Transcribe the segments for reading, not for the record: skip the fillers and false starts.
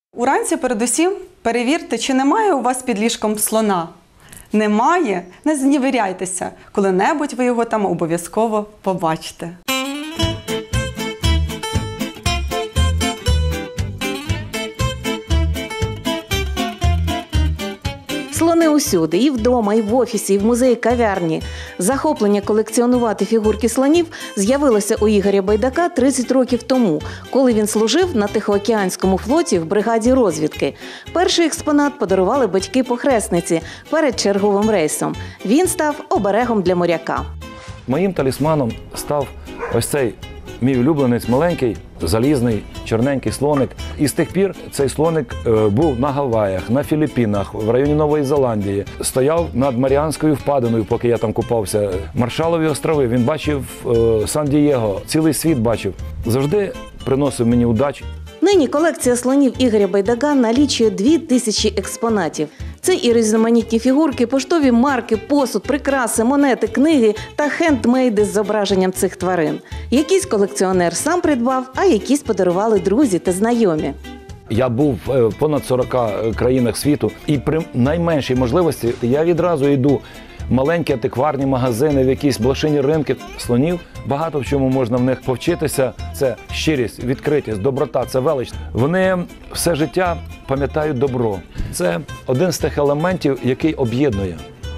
Уранці передусім перевірте, чи немає у вас під ліжком слона. Немає? Не зневіряйтеся. Коли-небудь ви його там обов'язково побачите. Слони усюди, і вдома, і в офісі, і в музеї-кав'ярні. Захоплення колекціонувати фігурки слонів з'явилося у Ігоря Байдака 30 років тому, коли він служив на Тихоокеанському флоті в бригаді розвідки. Перший експонат подарували батьки-похресниці перед черговим рейсом. Він став оберегом для моряка. Моїм талісманом став ось цей мій улюбленець, маленький, залізний, чорненький слоник. І з тих пір цей слоник був на Гаваях, на Філіппінах, в районі Нової Зеландії. Стояв над Маріанською впадиною, поки я там купався. Маршалові острови, він бачив Сан-Дієго, цілий світ бачив. Завжди приносив мені удачу. Нині колекція слонів Ігоря Байдака налічує 2000 експонатів. Це і різноманітні фігурки, поштові марки, посуд, прикраси, монети, книги та хендмейди з зображенням цих тварин. Якийсь колекціонер сам придбав, а якісь подарували друзі та знайомі. Я був в понад 40 країнах світу, і при найменшій можливості я відразу йду в маленькі антикварні магазини, в якісь блошині ринки слонів. Багато в чому можна в них повчитися. Це щирість, відкритість, доброта, це велич. Вони все життя пам'ятають добро. Це один з тих елементів, який об'єднує.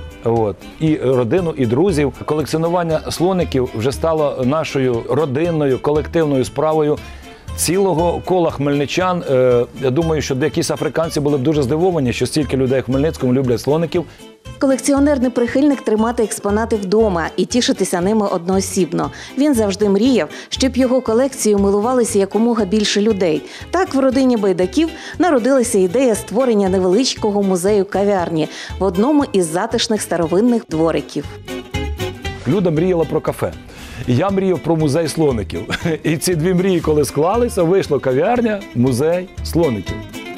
І родину, і друзів. Колекціонування слоників вже стало нашою родинною, колективною справою цілого кола хмельничан. Я думаю, що якісь африканці були б дуже здивовані, що стільки людей в Хмельницькому люблять слоників. Колекціонер не прихильник тримати експонати вдома і тішитися ними одноосібно. Він завжди мріяв, щоб його колекцією милувалися якомога більше людей. Так в родині Байдаків народилася ідея створення невеличкого музею-кав'ярні в одному із затишних старовинних двориків. Люда мріяла про кафе. І я мріяв про музей слоників. І ці дві мрії, коли склалися, вийшла кав'ярня, музей слоників.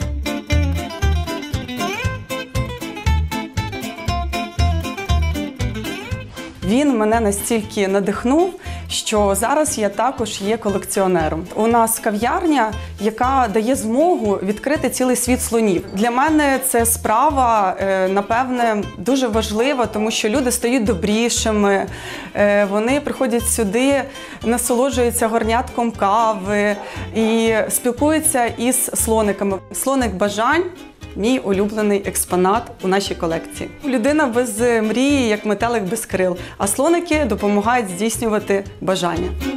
Він мене настільки надихнув, що зараз я також є колекціонером. У нас кав'ярня, яка дає змогу відкрити цілий світ слонів. Для мене це справа, напевне, дуже важлива, тому що люди стають добрішими, вони приходять сюди, насолоджуються горнятком кави і спілкуються із слониками. Слоник бажань – мій улюблений експонат у нашій колекції. Людина без мрії, як метелик без крил, а слоники допомагають здійснювати бажання.